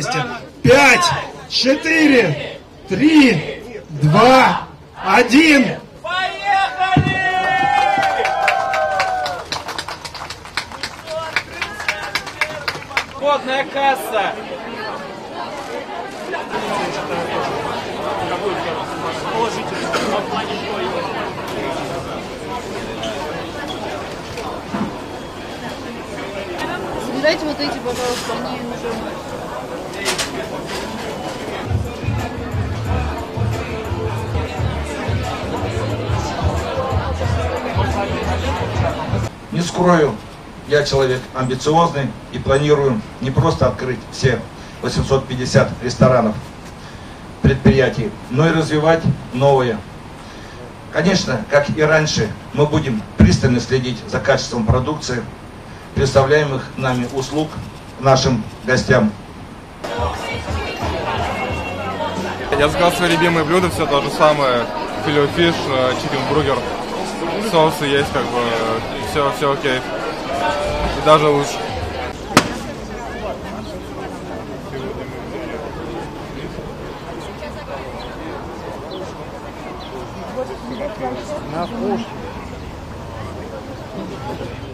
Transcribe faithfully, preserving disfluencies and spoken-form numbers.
вместе. Пять, четыре, три, два, один. Поехали! Входная касса. Собирайте вот эти, пожалуйста, они уже... Не скрою, я человек амбициозный и планирую не просто открыть все восемьсот пятьдесят ресторанов, предприятий, но и развивать новые. Конечно, как и раньше, мы будем пристально следить за качеством продукции, представляемых нами услуг нашим гостям. Я заказал свои любимые блюда, все то же самое, филе-фиш, чикен-бургер, соусы есть, как бы, все, все окей, и даже лучше. На вкус.